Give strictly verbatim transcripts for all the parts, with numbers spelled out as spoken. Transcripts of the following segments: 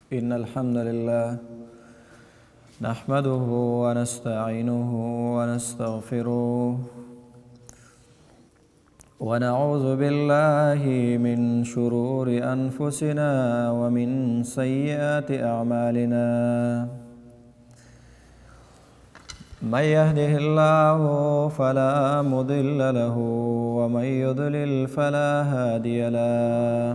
إن الحمد لله نحمده ونستعينه ونستغفره ونعوذ بالله من شرور أنفسنا ومن سيئات أعمالنا من يهده الله فلا مضل له ومن يضلل فلا هادي له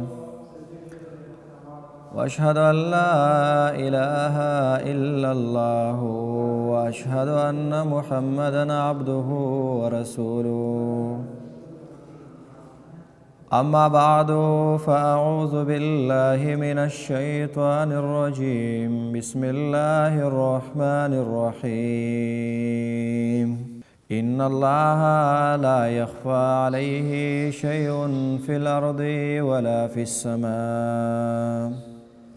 وأشهد أن لا إله إلا الله وأشهد أن محمدًا عبده ورسوله أما بعد فأعوذ بالله من الشيطان الرجيم بسم الله الرحمن الرحيم إن الله لا يخفى عليه شيء في الأرض ولا في السماء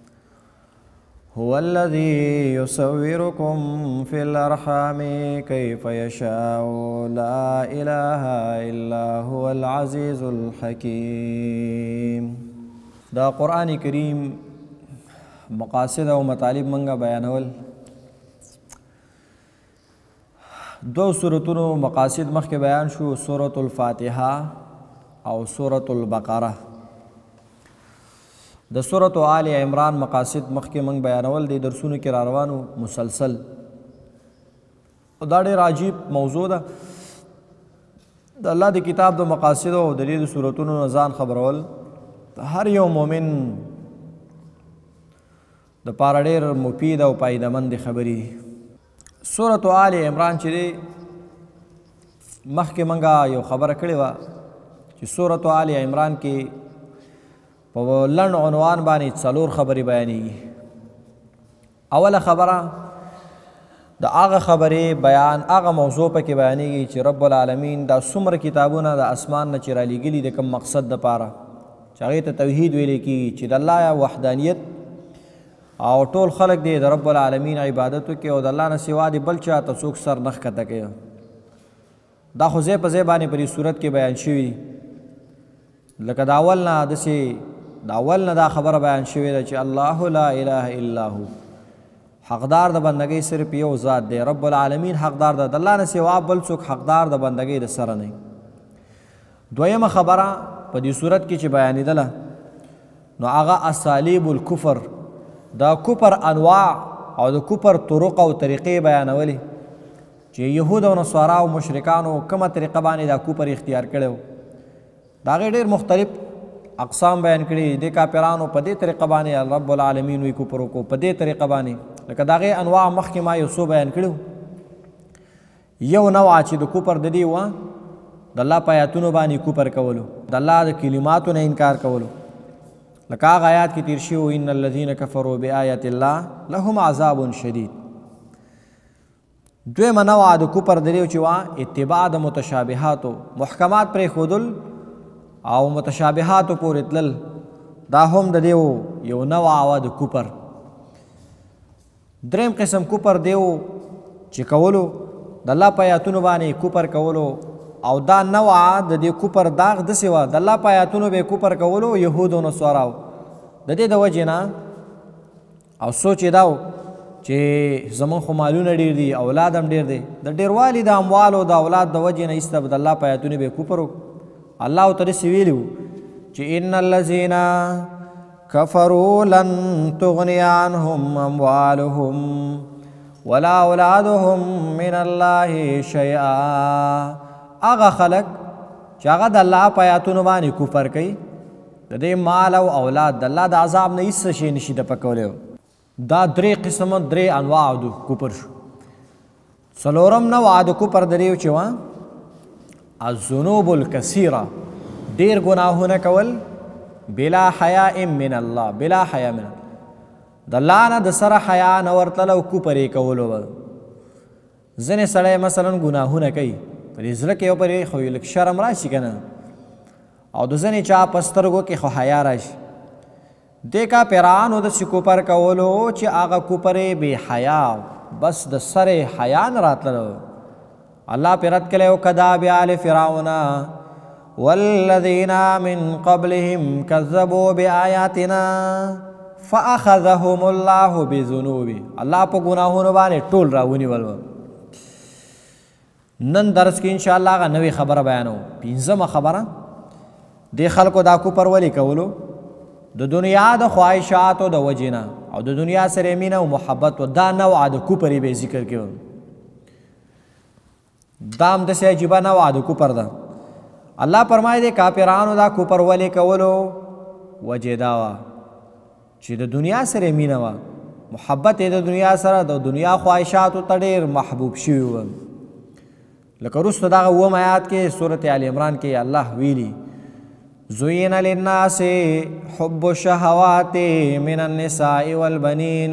هو الذي يصوركم في الأرحام كيف يشاء لا إله إلا هو العزيز الحكيم. دا قرآن کریم مقاصد و مطالب منگا بیانول. دو سورتونو مقاصد مخ کے بیان شو، سورة الفاتحة او سورة البقرة. د سورة آل عمران مقاصد مخ کے منگ بیانول دی درسونو کی راروانو مسلسل. دا ډېر عجیب موضوع ده. د الله د کتاب د مقاصد او د دې سورتونو نه ځان خبرول هر یو مؤمن د پاره ډېر مفید او پایدمند خبرې دي. سورة آل عمران چې دی مخکې منګه یو خبره کړې وه چې سورة آل عمران کې په لنډ عنوان باندې څلور خبرې بیانېږي. اوله خبره د هغه خبرې بیان هغه موضوع پکې بیانېږي چې رب العالمین دا څومره کتابونه د اسمان نه چې رالیږلي د کوم مقصد دپاره چې هغې ته توحید ویلی کېږي چې د الله وحدانیت او ټول خلق دی د رب العالمین عبادت وکړي او د الله نه سوا د بل چا ته څوک سر نه ښکته کوي. دا خو ځای په ځای باندې په دې صورت کې بیان شوي لکه د اول نه داسې د اول نه دا خبره بیان شوې ده چې الله لا اله الا هو، حقدار د بندګۍ صرف یو ذات دی، رب العالمین حقدار ده، د الله نه سوا بل څوک حقدار د بندګۍ د سره نه. دویمه خبره په دې صورت کې چې بیانېدله نو هغه اسالیب الکفر، دا کفر انواع او د کفر طرق او طریقې بیانولې چې یهود او نصارا او مشرکانو کومه طریقه باندې دا کفر اختیار کړی و. د هغې ډېر مختلف اقسام بیان کړي. د کافرانو په دې طریقه باندې رب العالمین وی کفر وکړو، په دې طریقه باندې لکه د هغې انواع مخکې ما یو څو بیان کړي. یو نوع چې د کفر د دې وه د الله په آیاتونو باندې کفر کولو، د الله د کلماتو نه انکار کولو، لکه هغه آیات کې تیر شوي ان الذین کفروا بآیات الله لهم عذاب شدید. دویمه نوع د کفر د دې چې وه اتباع د متشابهاتو، محکمات پرېښودل او متشابهاتو پورې تلل، دا هم د دې یو نوع وه د کفر. دریم قسم کفر دیو چې کولو د الله په آیاتونو باندې کفر کولو، او دا نوع د دې کفر داغ داسې وه د الله په آیاتونو به یې کفر کولو یهودو نصاراو د دې د وجې نه، او سوچ یې دا و چې زمونږ خو مالونه ډېر دي، اولاد هم ډېر دی، د ډېروالي د اموالو د اولاد د وجې نه ایسته به د الله په آیاتونو به یې کفر وکړو. الله ورته داسې ویلي وو چې ان الذین کفروا لن تغني عنهم اموالهم ولا اولادهم من الله شیئا. هغه خلک چې هغه د الله په آیاتونو باندې کفر کوي، د دې مال او اولاد د الله د عذاب نه هېڅ شی نشي دفع کولی. دا درې قسمه درې انواع د کفر شو. څلورم نوع د کفر د دې چې وه الذنوب الکثیره، ډېر ګناهونه کول بلا حیاء من الله، بلا حیا من الله، د الله نه د سره حیا نه ورتله او کفر یې کولو به. ځینې سړی مثلا ګناهونه کوي په دې زړه کې یو پرې خو لږ شرم راشي که نه، او د ځینې چا په سترګو کې خو حیا راشي. دې کافرانو داسې کفر کولو چې هغه کفر یې بې حیا، بس د سره حیا نه راتللو. الله پې رد کلی و کداب آل فرعون والذین من قبلهم کذبوا بآیاتنا فاخذهم الله بذنوب الله په ګناهونو باندې ټول راونیول. نن درس کې ان شاء الله هغه نوې خبره بیانو. پنځمه خبره د خلکو دا کفر ولې کولو د دنیا د خواهشاتو د وجې نه او د دنیا سره مینه او محبت و دا نوعه د کفر یې به ذکر کوي. دا هم داسې عجیبه نوعه د کفر ده. الله فرمایي د کافرانو دا کفر ولې کولو وجې دا وه چې د دنیا سره مینه وه، محبت یې د دنیا سره د دنیا خواهشاتو ته ډېر محبوب شوي وه. لکه وروسته دغه اووم آیات کې سورت آل عمران کې الله ویلي زُيِّنَ لِلنَّاسِ حُبُّ الشَّهَوَاتِ مِنَ النِّسَاءِ وَالْبَنِينَ.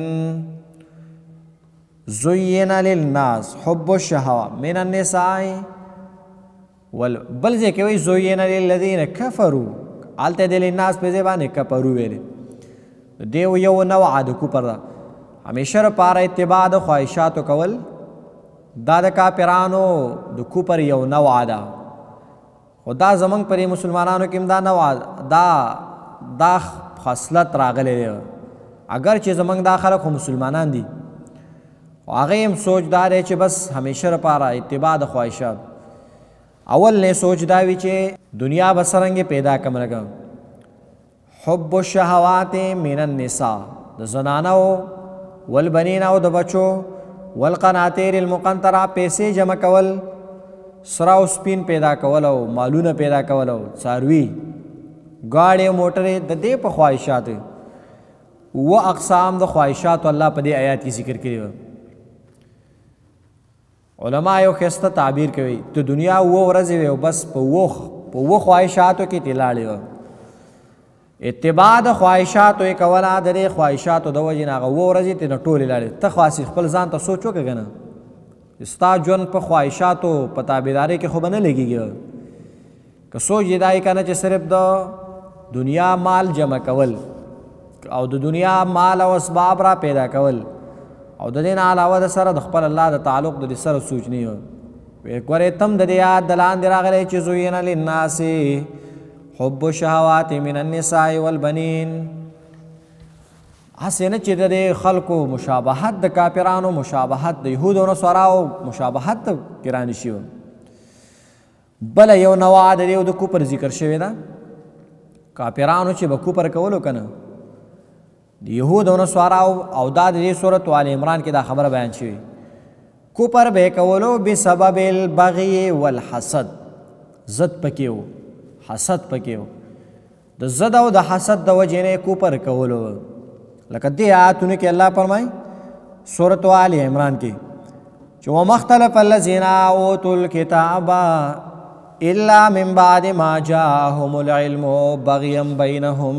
زُيِّنَ لِلنَّاسِ حُبُّ الشَّهَوَاتِ مِنَ النِّسَاءِ وال بل ځای کې وایي زُيِّنَ لِلَّذِينَ كَفَرُوا، هلته د للناس په ځای باندې کفرو ویلې. دیو یو نوعه د کفر ده. همیشه لپاره اتباع د خواهشاتو کول دا د کافرانو د کفر یو نوعه ده. خو دا زمونږ پرې مسلمانانو کې هم دا نوعه دا دا خصلت راغلی دی. اگر چې زمونږ دا خلک خو مسلمانان دي خو هغه هم سوچ دا دی چې بس همیشه لپاره اتباع د خواهشات. اول نه سوچ دا وي چې دنیا به څرنګې پیدا کړم لکه حب الشهوات من النساء د زنانو والبنین او د بچو والقناطیر المقنطره پیسې جمع کول، سره او سپین پیدا کول او مالونه پیدا کول او څاروي ګاډې موټرې د دې په خواهشات و اقسام د خواهشاتو الله په دې آیات کې ذکر کړي و. علما یو ښایسته تعبیر کوي د دنیا اوه ورځې وې او بس په اوه په اوه خواهشاتو کې تې لاړې وه. اتباع د خواهشاتو یې کوله د دې خواهشاتو د وجې نه هغه اوه ورځې تې نه ټولې لاړې. ته خو خپل ځان ته سوچ وکړه که نه ستا ژوند په خواهشاتو په تابعدارۍ کې خو به نه لګېږي. که سوچ یې دا یې که نه چې صرف د دنیا مال جمع کول او د دنیا مال او اسباب را پیدا کول او د دې نه علاوه د سره د خپل الله د تعلق د دې سره سوچ نه وي. ګورې تم د دې یاد د لاندې راغلی چې زُيِّنَ للناس حب الشهوات من النساء والبنین. هسې نه چې د دې خلکو مشابهت د کافرانو مشابهت د یهودو او نصاراو مشابهت کې رانشي وه. بله یو نوعه د دې د کفر ذکر شوې ده. کافرانو چې به کفر کولو که نه د یهود او نصاراو او دا د دې صورت آل عمران کې دا خبره بیان شوې کفر به کولو بسبب البغي والحسد. ضد پکې و، حسد پکې و. د ضد او د حسد د وجې نه کفر کولو. لکه دې آیاتونو کې الله فرمایي سورت آل عمران کې چې وما اختلف الذین اوتوا الکتاب الا من بعد ما جاءهم العلم بغیا بینهم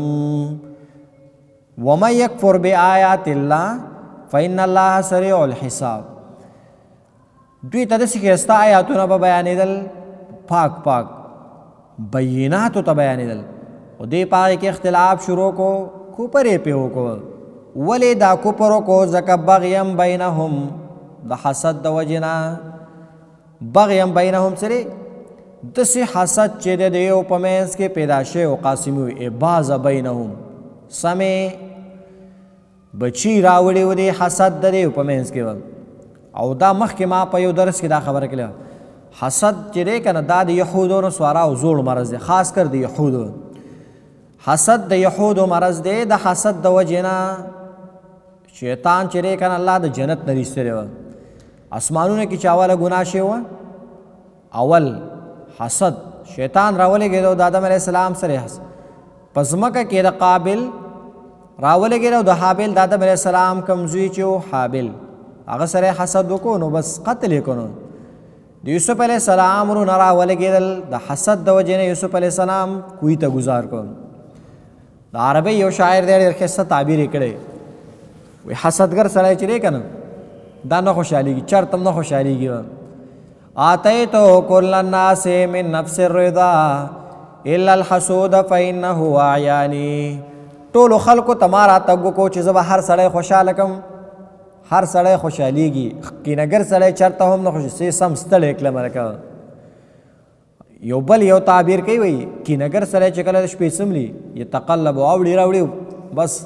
ومن یکفر بآیات الله فإن الله سریع الحساب. دوی ته داسې ښایسته آیاتونه به بیانېدل پاک پاک بیناتو ته بیانېدل او دې په هغې کې اختلاف شروع کو کفر یې پرې وکړو. ولې دا کفر وکړو ځکه بغیم بینهم د حسد د وجې نه. بغیم بینهم سره داسې حسد چې د دیو په منځ کې پیدا شوی او قاسم وي باز بینهم سمې بچي راوړي و دې حسد د دیو په منځ کې و. او دا مخکې ما په یو درس کې دا خبره کړې حسد چې دی که نه دا د یهودو نصاراو زوړ مرض دی، خاص کر د یهودو. حسد د یهودو مرض دی. د حسد د وجې نه شیطان چې دی که نه الله د جنت نه ایستلی وه. اسمانونه کې چې اوله ګناه شوې وه اول حسد شیطان راولېږېدو د آدم علیه السلام سره په ځمکه کې د قابل راولېږېدو د حابل د آدم علیه السلام کوم زوی چې و حابل هغه سره حسد وکړو نو بس قتل یې کړو. د یوسف علیه السلام ورونه راولېږېدل د حسد د وجې نه یوسف علیه السلام کوی ته ګزار کړو. د عربۍ یو شاعر دی ډېر ښایسته تعبیر یې کړی وایي حسدګر سړی چې دی که نه دا نه خوشحالېږي چرته هم نه خوشحالېږي. آتیتو کل الناس من نفس الرضا الا الحسود فانه اعیانی. ټولو خلکو ته ما راتګ وکړو چې زه به هر سړی خوشحاله کړم. هر سړی خوشحالېږي کینهګر سړی چرته هم نه خوشي سم ستړی کړم لکه یو بل یو تعبیر کوي وایي کینهګر سړی چې کله د شپې څملي یتقلب اوړي راوړي بس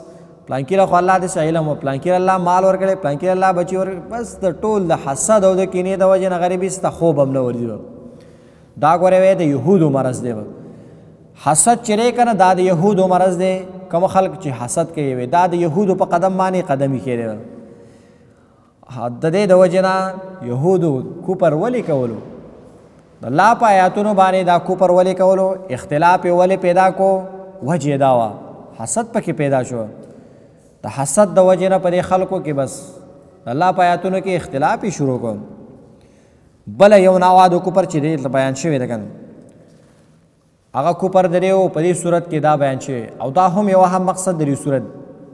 پلانکی له خو الله داسې علم و، پلانکی الله مال ورکړی، پلانکی الله بچي ورکړی، بس د ټول د حسد او د کینې د وجې نه غریبي سته خوب هم نه ورځي. دا ګورې وی د یهودو مرض دی. حسد چې دی که نه دا د یهودو مرض دی. کوم خلک چې حسد کوي وی دا د یهودو په قدم باندې قدمي کړی. د دې د وجې نه یهودو کوپر ولې کولو؟ د الله په آیاتونو باندې دا کوپر ولې کولو؟ اختلاف یې ولې پیدا کو؟ وجې دا وه حسد پکې پیدا شو. د حسد د وجې نه په دې خلکو کې بس الله په آیاتونو کې اختلاف یې شروع کړ. بله یو نوع د کوپر چې دی دلته بیان شوی ده که نه، هغه کوپر د دی په دې صورت کې دا بیان شوی او دا هم یو اهم مقصد د دې صورت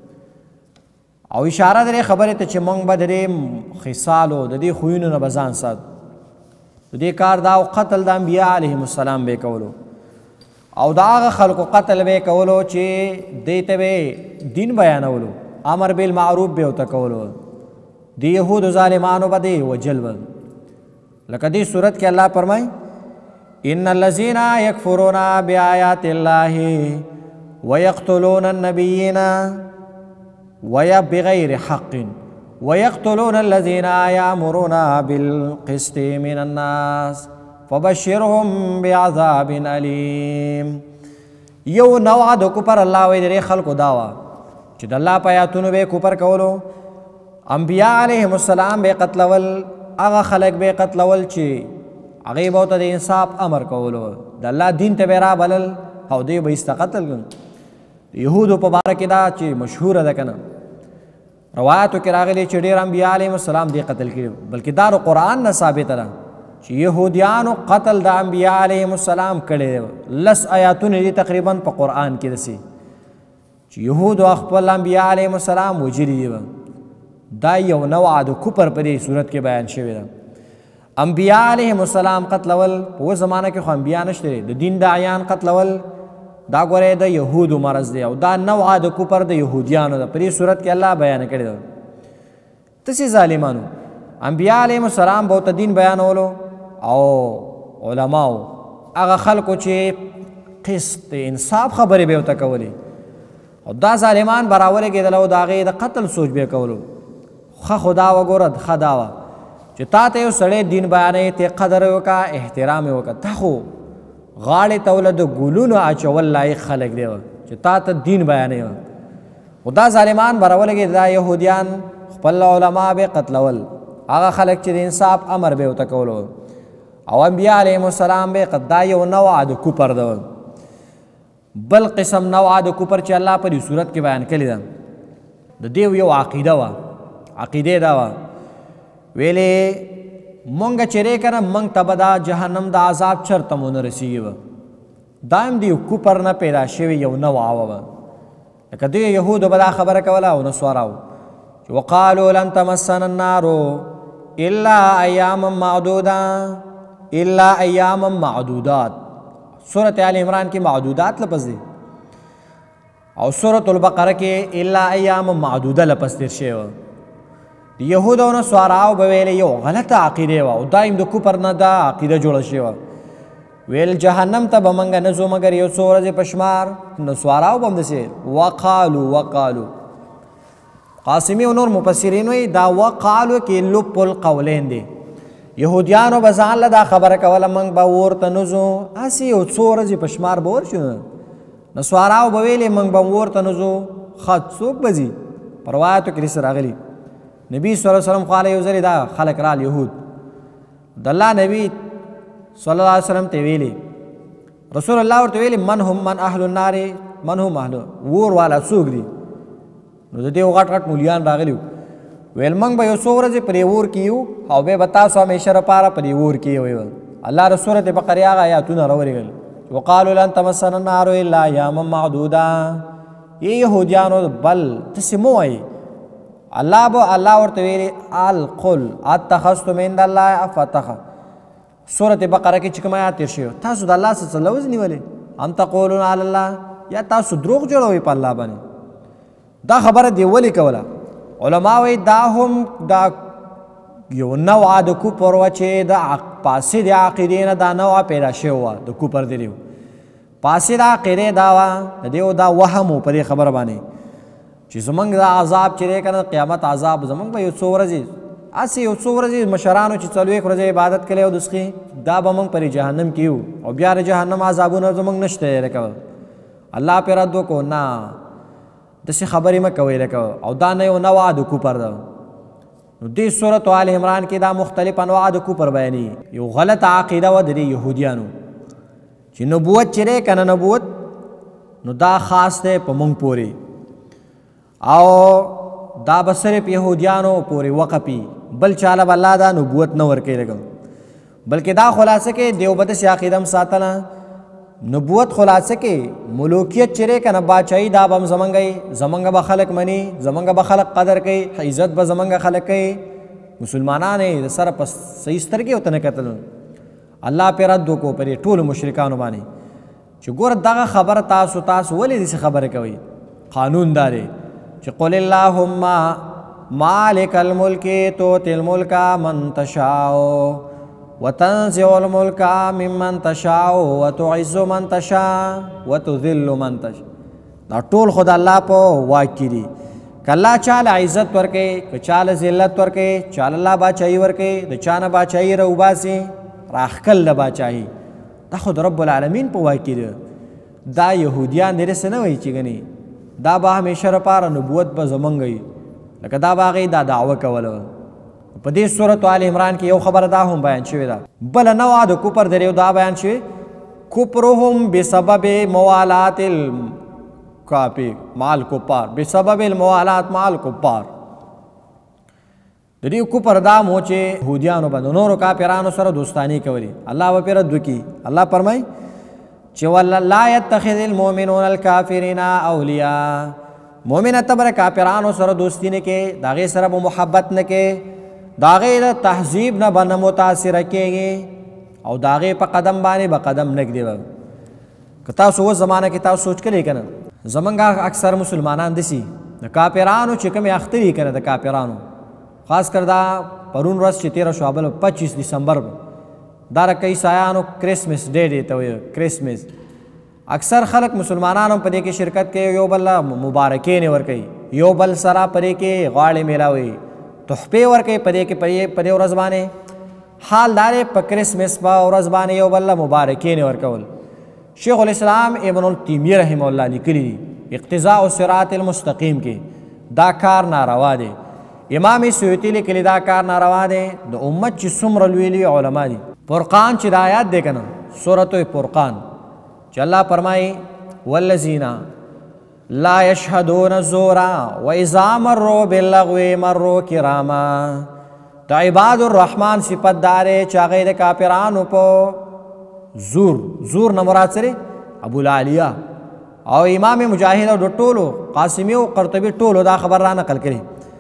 او اشاره د دې خبرې ته چې موږ به د دې خصالو د دې خویونو نه به ځان ساتو. د دې کار دا او قتل د انبیا علیهم السلام به کولو او د هغه خلکو قتل به کولو چې دې ته به دین بیانولو، امر بالمعروف به ورته کولو، د یهودو ظالمانو به دې وجل به. لکه دې صورت کې الله فرمایي ان الذين يكفرون بآيات الله ويقتلون النبيين ويا بغير حق ويقتلون الذين يأمرون بالقسط من الناس فبشرهم بعذاب أليم. یو نوع د کفر الله وی درې خلکو داوا چې د الله په آیاتونو به کفر کولو، انبیاء علیهم السلام به قتلول، هغه خلک به قتلول چې هغې به ورته د انصاف امر کولو، د الله دین ته به را بلل او دوی به ایسته قتل کړل. یهودو په باره کې دا چې مشهوره ده که نه، روایاتو کې راغلی چې ډېر انبیا علیهم السلام دې قتل کړي، بلکې دا د قرآن نه ثابته ده چې یهودیانو قتل د انبیا علیهم السلام کړی دی. لس آیاتونه دي تقریبا په قرآن کې داسې چې یهودو خپل انبیا علیهم السلام وجلي دي. دا یو نوع د کفر په دې صورت کې بیان شوی ده. انبیا علیهم السلام قتلول په اوس زمانه کې خو انبیا نشته دی، د دین داعیان قتلول دا ګورې د یهودو مرض دی او دا نوع د کفر د یهودیانو ده. په دې صورت کې الله بیان کړی ده. تاسې ظالمانو انبیا علیهم السلام به ورته دین بیانولو او علماو هغه خلکو چې قسط انصاف خبرې به ورته کولې او دا ظالمان به راولګېدل او د هغې د قتل سوچ به یې کولو. ښه خو دا وګوره ښه دا وه چې تا ته یو سړی دین بیانوي، ته قدر یې وکړه، احترام یې وکړه. تا خو غاړې ته وله د ګلونو اچول لایق خلک دی چې تا ته دین بیانوي. خو دا ظالمان به راولګېد، دا یهودیان خپل علما به قتلول، هغه خلک چې د انصاف امر به ورته کولو او انبیا علیهم السلام به قتل. دا یو نوع د کفر ده. بل قسم نوع د کفر چې الله په دې صورت کې بیان کړې ده، د دې یو عقیده وه. عقیده دا وه ویلې مونږ چې دی که نه مونږ ته به دا جهنم د عذاب چرته مو نه رسېږي به. دا هم د کفر نه پیدا شوې یو نوع وه. لکه دوی یهودو به دا خبره کوله او نصاراو چې وقالو لن تمسنا النار الا ایاما معدودا الا ایاما معدودات. سورة آل عمران کې معدودات لفظ دی او سورة البقره کې الا ایاما معدوده لفظ تیر شوی و. د یهودو او نصاراو به ویلې یو غلطه عقیده وه او دا هم د کفر نه دا عقیده جوړه شوې وه. ویل جهنم ته به موږ نه ځو مګر یو څو ورځې په شمار. نصاراو به هم داسې وقالو وقالو. قاسمي او نور مفسرین وایي دا وقالو کې لب القولین دی. یهودیانو به ځان له دا خبره کوله موږ به اور ته نه ځو، هسې یو څو ورځې په شمار به ورشو. نصاراو به ویلې موږ به اور ته نه ځو. ښه څوک به ځي؟ په روایاتو کې داسې راغلي نبی صلی الله علیه وسلم خو یو ځلې دا خلک رال یهود د الله نبی صلی الله علیه وسلم ته ویلي، رسول الله ورته ویلي من هم من اهل النار من هم اهل اور والا څوک دي؟ نو د دې غټ غټ مولیان راغلي ویل موږ به یو څو ورځې پرې اور کې یو او بیا به تاسو همیشه لپاره پرې اور کې ویل. الله د سورة بقرې هغه آیاتونه راولېږل وقالو لن تمسنا النار الا ایاما معدودا. ای یهودیانو بل تاسې مه وایئ. الله بو الله ورته ویلي القل اتخذتم عند الله فتخ. سورة بقره کې چې کوم آیات تیر شوی تاسو د الله څخه لوز نیولې ام تقولون علی الله، یا تاسو دروغ جوړوئ په الله باندې. دا خبره دی ولې کوله؟ علما وایي دا هم دا یو نوع د کفر وه چې د فاسد عقیدې نه دا نوع پیدا شوی وه. د کفر دی فاسد عقیدې دا وه، د دې دا وهم و په دې خبره باندې چې چې زمونږ دا عذاب چې دی که نه قیامت عذاب زمونږ به یو څو ورځې هسې یو څو ورځې مشرانو چې څلوېښت ورځې عبادت کړی او دسخي دا به موږ پرې جهنم کې یو او بیا د جهنم عذابونه زمونږ نشته دی لکه الله پې رد وکړو نه داسې خبرې مه کوئ لکه او دا نه یو نوع د کوپر ده. نو دې صورت آل عمران کې دا مختلف انواع د کوپر بیانېږي. یو غلطه عقیده وه د دې یهودیانو چې نبوت چې دی که نه نبوت نو دا خاص دی په موږ پورې او دا به صرف یهودیانو پورې وقفي بل چاله به الله دا نبوت نه ورکوي لږ بلکې دا خلاصه کې دیوبند داسې عقیده هم ساتله نبوت خلاصه کې ملوکیت چې دی که نه باچایي دا به هم زمونږ وي زمونږ به خلک مني زمونږ به خلک قدر کوي عزت به زمونږ خلک کوي. مسلمانان یې د سره په صحیح سترګې ورته نه کتل. الله پې رد وکړو په دې ټولو مشرکانو باندې چې ګوره دغه خبره تاسو تاسو ولې داسې خبرې کوئ. قانون دا دی چې قل اللهم مالک الملک تؤتی الملک من تشاء وتنزع الملك ممن تشاء وتعز من تشاء وتذل من تشاء. دا ټول خود الله په واک کې دي. که الله چاله عزت ورکوي که چاله ذلت ورکوي چاله الله باچایي ورکوي د چا نه باچایي راوباسي راښکل د باچایي دا خو د رب العالمین په واک کې دي. دا یهودیان دې داسې نه وایي چې ګنې دا به همیشه لپاره نبوت به زمونږ وي لکه دا به هغې دا دعوه کوله. په دې صورت آل عمران کې یو خبره دا هم بیان شوې ده بله نوع د کفر د دا بیان شوې کفرهم بسبب موالات الکافر مع الکفار بسبب الموالات مع الکفار. د دې کفر دا مو چې یهودیانو به د نورو کافرانو سره دوستاني کوي. الله به پرې رد وکړي. الله فرمایي چې لا يتخذ المؤمنون الکافرین اولیاء مؤمنه ته به کافرانو سره دوستي نه کوي د هغې سره به محبت نه کوي د هغې د تهذیب نه به نه متاثره کېږي او د هغې په قدم باندې به قدم نه ږدي به. که تاسو اوس زمانه کې تاسو سوچ کړی که نه زمونږ اکثر مسلمانان داسې د کافرانو چې کومې اختر یې که نه د کافرانو خاص کر دا پرون ورځ چې تېره شوه بله پچیس دسمبر دا رکه عیسایانو کرسمس ډے دی ته وایي کرسمس. اکثر خلک مسلمانان هم په دې کې شرکت کوي یو بل مبارکۍ نه ورکوي یو بل سره په دې کې غاړې میلاوي تحفې ورکوي په دې کې په دې ورځ باندې. حال دا دی په کرسمس په ورځ باندې یو بل مبارکۍ نه ورکول. شیخ الاسلام ابن التیمیه رحمه الله لیکلي دي اقتضاء الصراط المستقیم کې دا کار ناروا دی. امام سیوطي لیکلي دا کار ناروا دی. د امت چې څومره لوی لوی علما دي فرقان چې د آیات دی که نه سورة فرقان چې الله فرمایي والذین لا یشهدون الزور واذا مروا باللغو مروا کراما. د عباد الرحمن صفت دا دی چې هغې د کافرانو په زور زور نه مراد سره ابوالعالیه او امام مجاهد او د ټولو قاسمي او قرطبي ټولو دا خبر را نقل کړي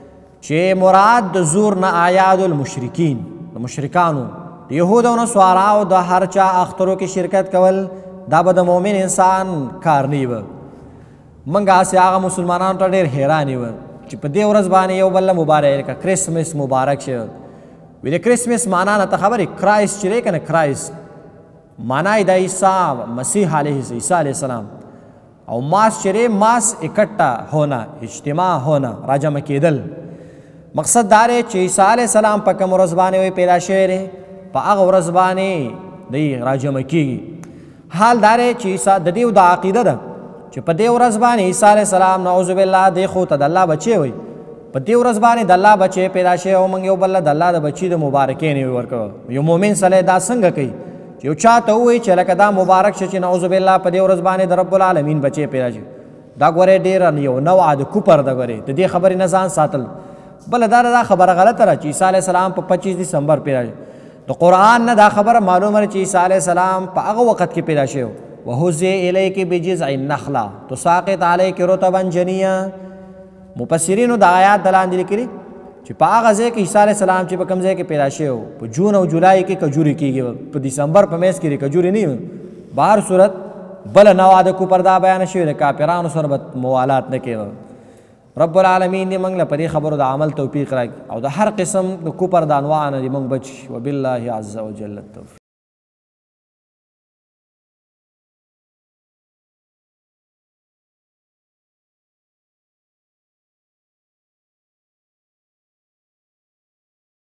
چې مراد د زور نه اعیاد المشرکین د مشرکانو د یهود او نصاراو د هر چا اخترو کې شرکت کول دا به د مؤمن انسان کار نه وي. موږ هسې هغه مسلمانانو ته ډېر حیران یو چې په دې ورځ باندې یو بل مبارک لکه کرسمس مبارک شه. وی د کرسمس معنا نه ته خبرې کرایست چې دی که نه کرایست معنا یې د عیسی مسیح علیه عیسی علیه السلام او ماس چې دی ماس اکټه ہونا اجتماع ہونا راجمع کېدل. مقصد دا دی چې عیسی علیه السلام په کوم ورځ باندې وی پیدا شوی دی په هغه ورځ باندې دی راجمع کېږي. حال دا دی چې عیسی د دې د عقیده ده چې په دې ورځ باندې عیسی علیه السلام نعوذ بالله دی خو ته د الله بچی وی په دې ورځ باندې د الله بچی پیدا شوی او موږ یو بل د الله د بچي د مبارکۍ نه ورکوو. یو مؤمن سړی دا څنګه کوي چې یو چا ته ووایي چې لکه دا مبارک شه چې نعوذ بالله په دې ورځ باندې د رب العالمین بچی پیدا شي. دا ګورې ډېره یو نوع د کفر ده. ګورې د دې خبرې نه ځان ساتل. بله دا دا خبره غلطه ده چې عیسی علیه السلام په پچیس دسمبر پیدا شي. د قرآن نه دا خبره معلومه ده چې عیسی علیه السلام په هغه وخت کې پیدا شوی. وهزی الیک بجذع النخله تساقط علیک رطبا جنیا. مفسرینو د آیات د لاندې لیکلي چې په هغه ځای کې عیسی علیه السلام چې په کوم ځای کې پیدا شوی په جون او جولای کې کجوري کېږي په دسمبر په میاشت کې کجوري نه وي. بهر صورت بله نوع د کفر دا بیان شوی د کافرانو سره به موالات نه کوي. رب العالمین دې موږ له په دې خبرو د عمل توفیق راکړي او د هر قسم د کفر د انواع نه دې موږ بچ. وبالله عز وجل التوفیق.